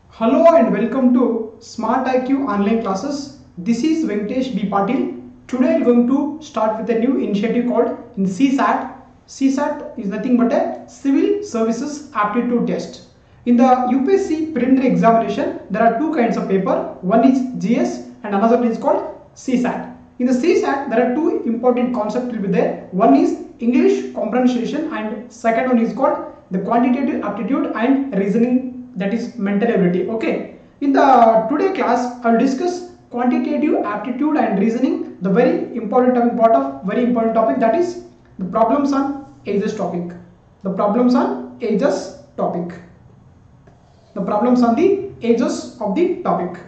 Hello and welcome to Smart IQ online classes. This is Venkatesh.B Patil. Today I'm going to start with a new initiative called in CSAT. CSAT is nothing but a Civil Services Aptitude Test. In the UPSC preliminary examination, there are two kinds of paper. One is GS and another one is called CSAT. In the CSAT, there are two important concepts will be there. One is English comprehension and second one is called the quantitative aptitude and reasoning, that is mental ability. Okay, in the today class I will discuss quantitative aptitude and reasoning, the very important topic, that is the problems on ages topic. The problems on ages topic. The problems on the ages of the topic.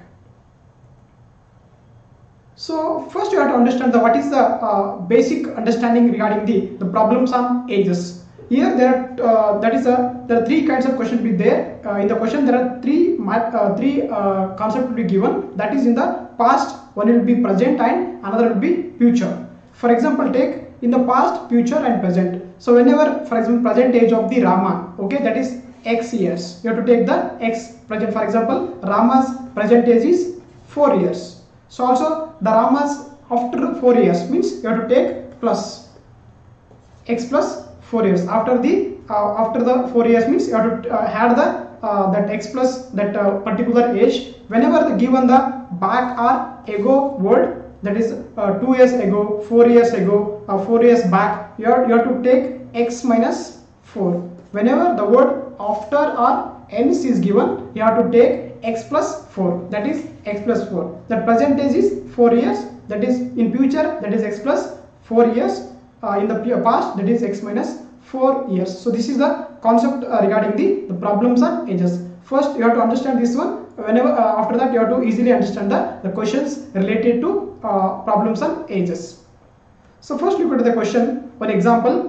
So first you have to understand what is the basic understanding regarding the problems on ages. Here there are three kinds of questions be there. In the question there are three concepts will be given. That is in the past, one will be present and another will be future. For example, take in the past, future and present. So whenever, for example, present age of the Rama, okay, that is X years. You have to take the X present. For example, Rama's present age is 4 years. So also the Rama's after 4 years means you have to take plus X plus 4 years. After the 4 years means you have to add the that X plus that particular age. Whenever the given the back or ago word, that is 2 years ago, 4 years ago, 4 years back, you have to take X minus 4. Whenever the word after or ends is given, you have to take X plus 4, that is X plus 4. The present age is 4 years, that is in future, that is X plus 4 years. In the past, that is X minus 4 years. So this is the concept regarding the problems on ages. First you have to understand this one. Whenever after that you have to easily understand the questions related to problems on ages. So first look at the question. One example.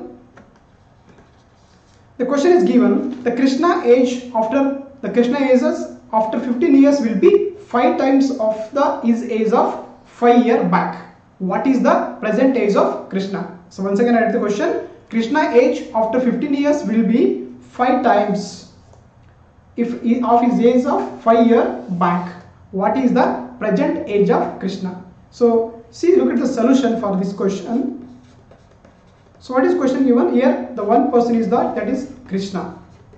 The question is given: the Krishna ages after 15 years will be 5 times of his age of 5 years back. What is the present age of Krishna? So once again I read the question. Krishna age after 15 years will be 5 times of his age of 5 years back. What is the present age of Krishna? So see, look at the solution for this question. So what is question given here? The one person is that is Krishna.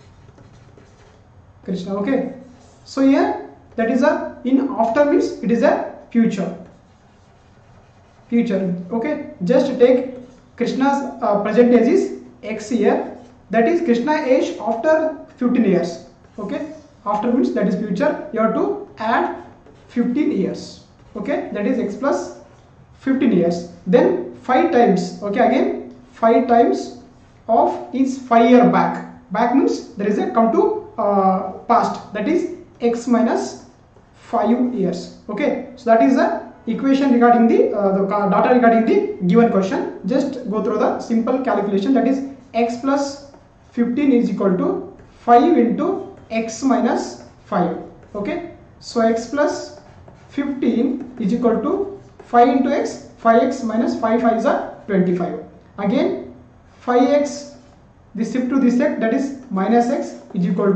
Okay. So here that is a in after means it is a future. Okay. Just take Krishna's present age is X year, that is Krishna age after 15 years. Okay, after means that is future, you have to add 15 years. Okay, that is X plus 15 years. Then 5 times. Okay, again 5 times of his 5 year back. Back means there is a come to past, that is X minus 5 years. Okay, so that is the equation regarding the data regarding the given question. Just go through the simple calculation, that is X plus 15 is equal to 5 into X minus 5. Okay, so X plus 15 is equal to 5 into X, 5X minus 5 is a 25. Again 5X, this shift to this side, that is minus X is equal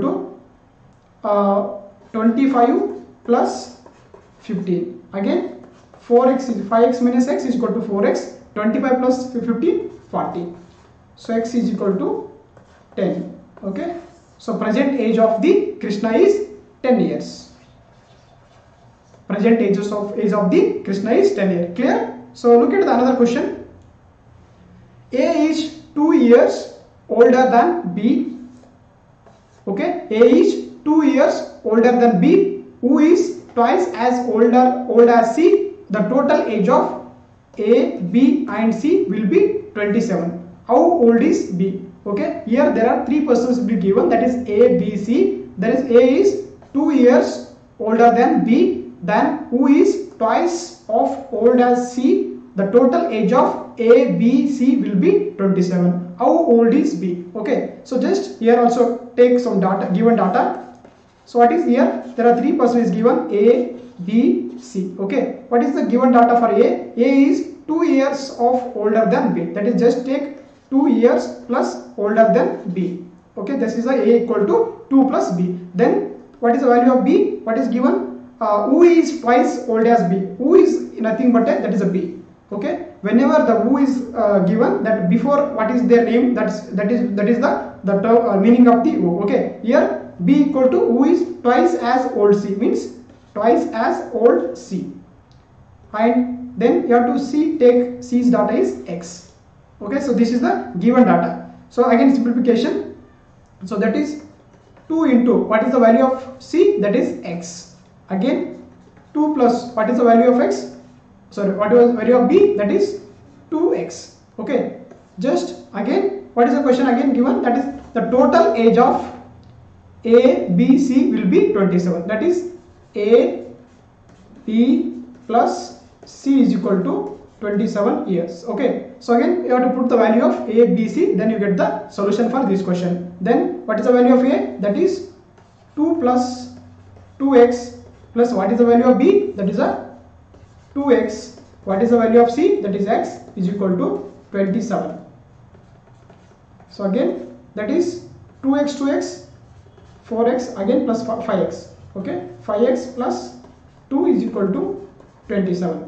to 25 plus 15. Again 4x is 5x minus x is equal to 4x, 25 plus 15, 40. So x is equal to 10. Okay, so present age of the Krishna is 10 years. Present age of the Krishna is 10 years. Clear? So look at the another question. A is 2 years older than B. Okay, A is 2 years older than B, who is twice as old as C. The total age of A, B and C will be 27. How old is B? Okay, here there are 3 persons will be given, that is A, B, C. That is A is 2 years older than B, then who is twice of old as C. The total age of A, B, C will be 27. How old is B? Okay, so just here also take some data, given data. So what is here? There are 3 persons given, A, B, C. Okay, what is the given data for A? A is 2 years of older than B. That is just take 2 years plus older than B. Okay, this is a equal to 2 plus B. Then what is the value of B? What is given? Who is twice old as B? Who is nothing but that is a B. Okay, whenever the who is given, that before what is their name, that is the term, meaning of the who. Okay, here B equal to who is twice as old C, means twice as old C, and then you have to take C's data is X. Okay, so this is the given data. So again simplification, so that is 2 into what is the value of C, that is X. Again 2 plus what is the value of X, sorry, what was value of B, that is 2x. Okay, just again what is the question again given, that is the total age of A, B, C will be 27, that is A, B plus C is equal to 27 years. Okay, so again you have to put the value of A, B, C, then you get the solution for this question. Then what is the value of A, that is 2 plus 2x plus what is the value of B, that is a 2x, what is the value of C, that is X, is equal to 27. So again that is 2x 4x again plus 5x. Okay, 5x plus 2 is equal to 27.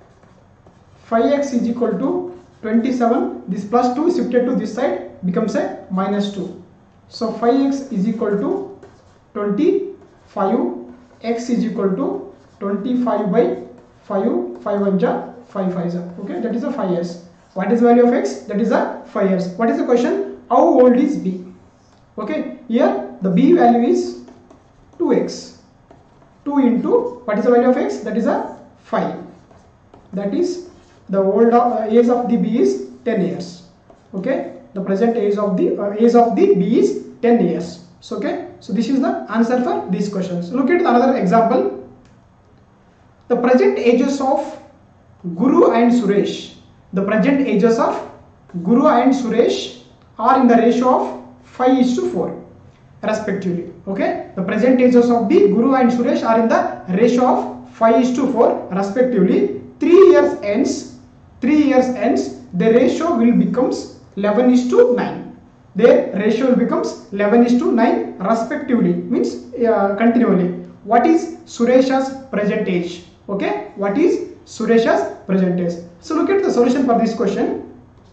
5x is equal to 27, this plus 2 shifted to this side becomes a minus 2. So 5x is equal to 25, x is equal to 25 by 5, 5 1 ja 5 5 ja. Okay, that is a 5 years. What is the value of x? That is a 5 years. What is the question? How old is B? Okay, here the B value is 2x. 2 into what is the value of x? That is a 5. That is the age of the B is 10 years. Okay, the present age of the B is 10 years. So okay, so this is the answer for these questions. Look at another example. The present ages of Guru and Suresh. The present ages of Guru and Suresh are in the ratio of 5:4 respectively. Okay, the present ages of the Guru and Suresh are in the ratio of 5:4 respectively. 3 years ends, the ratio will becomes 11:9. Their ratio will becomes 11:9 respectively, means continually. What is Suresh's present age? Okay, what is Suresh's present age? So look at the solution for this question.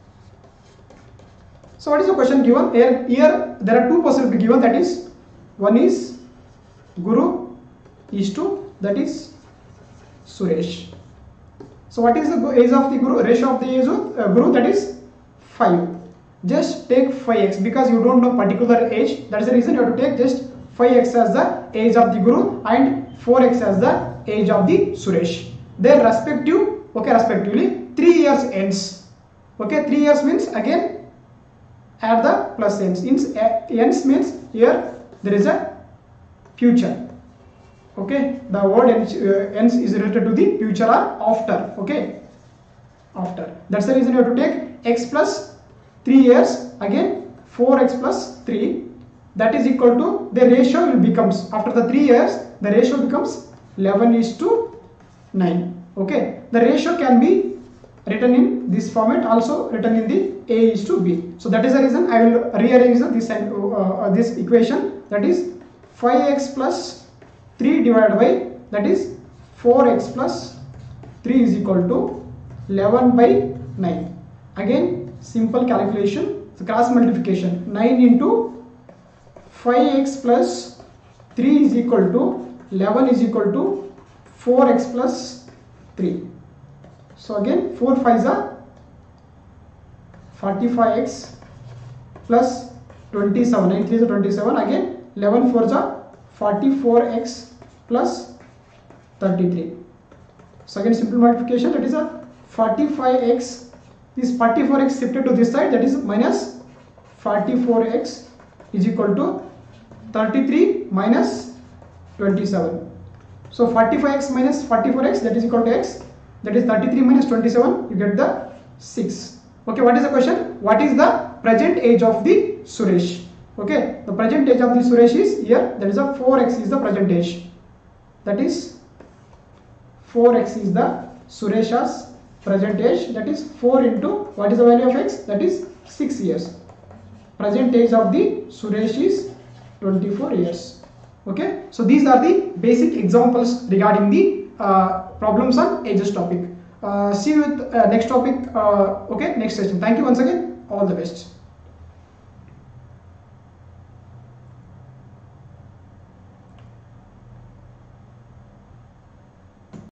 So what is the question given? Here there are two possibilities given, that is one is Guru is to, that is Suresh. So what is the age of the Guru? Ratio of the age of Guru, that is 5. Just take 5x because you don't know particular age. That is the reason you have to take just 5x as the age of the Guru and 4x as the age of the Suresh. Their respectively 3 years ends. Okay, 3 years means again add the plus ends. Ends means here there is a future. Okay, the word ends is related to the future or after. Okay, after. That's the reason you have to take x plus 3 years, again 4x plus 3, that is equal to, the ratio will becomes, after the 3 years the ratio becomes 11:9. Okay, the ratio can be written in this format, also written in the A:B. So that is the reason I will rearrange this equation, that is 5x plus 3 divided by, that is 4x plus 3 is equal to 11/9. Again simple calculation, so cross multiplication, 9 into 5x plus 3 is equal to 11 is equal to 4x plus 3. So again 4 5s are 45x plus 27, 9 3s are 27, again 11 4s are 44x plus 33. So again simple multiplication, that is a 45x, this 44x shifted to this side, that is minus 44x is equal to 33 minus 27. So 45x minus 44x, that is equal to x, that is 33 minus 27, you get the 6. Okay, what is the question? What is the present age of the Suresh? Okay, the present age of the Suresh is here, that is a 4x is the present age, that is 4x is the Suresh's present age, that is 4 into what is the value of x, that is 6 years. Present age of the Suresh is 24 years. Okay, so these are the basic examples regarding the problems on ages topic. See you with next topic. Okay, next session. Thank you once again. All the best.